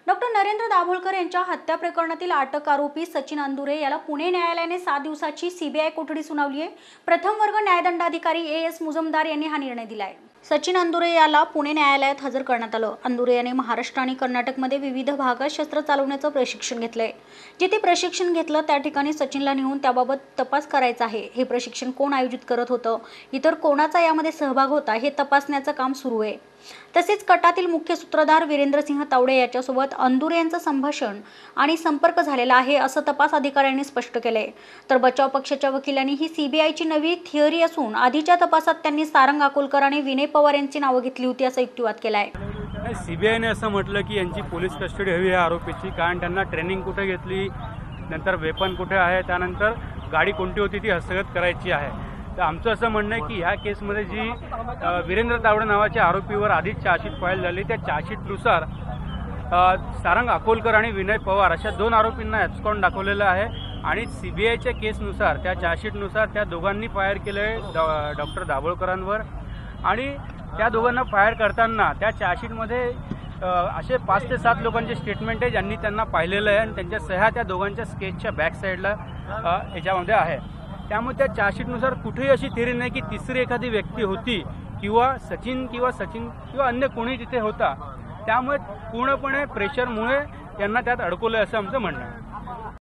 Doctor Narendra Dabholkar यांच्या हत्या प्रकरणातील अटक आरोपी सचिन अंदुरे याला पुणे न्यायालयाने 7 दिवसाची सीबीआय कोठडी सुनावली आहे। प्रथम वर्ग न्यायदंडाधिकारी एस मुजमदार यांनी हा निर्णय दिला आहे। सचिन अंदुरे याला पुणे न्यायालयात हजर करण्यात आलं। अंदुरे याने महाराष्ट्र आणि कर्नाटकमध्ये विविध भागात शस्त्र चालवण्याचं प्रशिक्षण घेतलंय। जिथे प्रशिक्षण घेतलं त्या ठिकाणी सचिनला नेऊन त्याबाबत तपास करायचा आहे। हे प्रशिक्षण कोण आयोजित करत होतं, इतर कोणाचा यामध्ये सहभाग होता हे तपासण्याचं काम सुरू आहे। तसेच कटातील मुख्य सूत्रधार वीरेंद्रसिंह तावडे याच्यासोबत अंदुरे यांचं संभाषण आणि संपर्क झालेला आहे असं तपास अधिकाऱ्यांनी स्पष्ट केलंय। तर बचाव पक्षाच्या वकिलांनी ही सीबीआयची नवी थिअरी असून आधीच्या तपासात त्यांनी सारंग अकोलकर आणि विनय पवार यांची नावं घेतली होती असा युक्तिवाद केलाय। सीबीआयने असं म्हटलं की यांची पोलीस कस्टडी हवी आहे आरोपीची, कारण त्यांना ट्रेनिंग कुठे घेतली, नंतर वेपन कुठे आहे, त्यानंतर गाडी कोणती होती ती हस्तगत करायची आहे। तर आमचं असं म्हणणं आहे की ह्या केसमध्ये जी वीरेंद्र तावडे नावाच्या आरोपीवर आधीच चार्जशीट फाईल झाली, त्या चार्जशीटनुसार सारंग अकोलकर आणि विनय पवार अशा 2 आरोपींना ॲब्स्कॉन्ड दाखवलेलं आहे। आणि सीबीआयच्या केसनुसार त्या चार्जशीटनुसार त्या दोघांनी फायर केले डॉक्टर दाभोळकरांवर। आणि त्या दोघांना फायर करताना त्या चार्जशीटमध्ये असे 5 ते 7 लोकांचे स्टेटमेंट आहे ज्यांनी त्यांना पाहिलेलं आहे आणि त्यांच्या सह्या त्या दोघांच्या स्केचच्या बॅक साईडला याच्यामध्ये आहे। त्यामुळे त्या चार्जशीटनुसार कुठेही अशी थिअरी नाही की तिसरी एखादी व्यक्ती होती किंवा सचिन किंवा अन्य कोणी तिथे होता। त्यामुळे पूर्णपणे प्रेशरमुळे यांना त्यात अडकवलं असं आमचं म्हणणं आहे।